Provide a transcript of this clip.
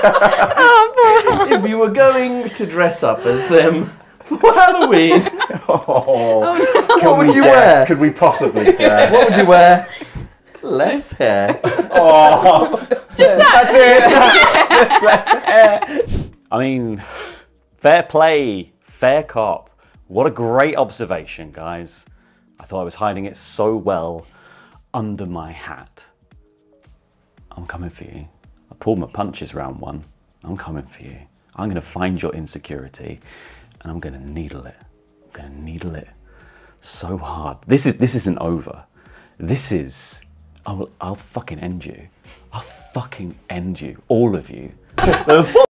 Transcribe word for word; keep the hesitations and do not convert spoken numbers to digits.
Oh, if you were going to dress up as them for Halloween, Oh, oh, no. what would you wear? Could we possibly guess? What would you wear? Less hair. Oh, just that. That's it. Less hair. I mean, fair play, fair cop. What a great observation, guys. I thought I was hiding it so well under my hat. I'm coming for you. I pulled my punches round one. I'm coming for you. I'm gonna find your insecurity and I'm gonna needle it. I'm gonna needle it so hard. This is this isn't over. This is, I will, I'll fucking end you. I'll fucking end you, all of you.